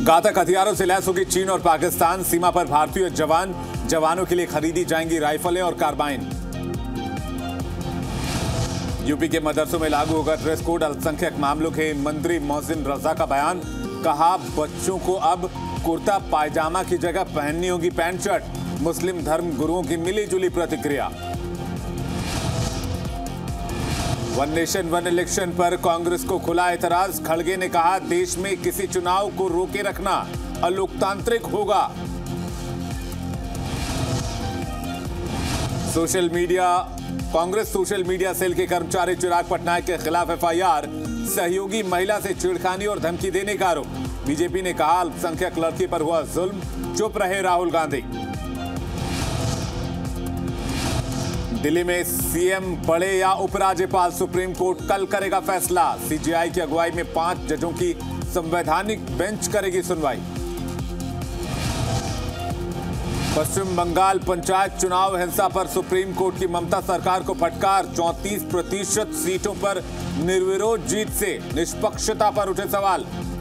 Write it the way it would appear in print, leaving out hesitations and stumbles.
घातक हथियारों से लैस होगी चीन और पाकिस्तान। सीमा पर भारतीय जवानों के लिए खरीदी जाएंगी राइफलें और कार्बाइन। यूपी के मदरसों में लागू होगा ड्रेस कोड। अल्पसंख्यक मामलों के मंत्री मोहसिन रजा का बयान। कहा, बच्चों को अब कुर्ता पायजामा की जगह पहननी होगी पैंट शर्ट। मुस्लिम धर्म गुरुओं की मिलीजुली प्रतिक्रिया। वन नेशन वन इलेक्शन पर कांग्रेस को खुला एतराज। खड़गे ने कहा, देश में किसी चुनाव को रोके रखना अलोकतांत्रिक होगा। कांग्रेस सोशल मीडिया सेल के कर्मचारी चिराग पटनायक के खिलाफ एफआईआर। सहयोगी महिला से छेड़खानी और धमकी देने का आरोप। बीजेपी ने कहा, अल्पसंख्यक लड़की पर हुआ जुल्म, चुप रहे राहुल गांधी। दिल्ली में सीएम बड़े या उपराज्यपाल, सुप्रीम कोर्ट कल करेगा फैसला। सीजेआई की अगुवाई में 5 जजों की संवैधानिक बेंच करेगी सुनवाई। पश्चिम बंगाल पंचायत चुनाव हिंसा पर सुप्रीम कोर्ट की ममता सरकार को फटकार। 34% सीटों पर निर्विरोध जीत से निष्पक्षता पर उठे सवाल।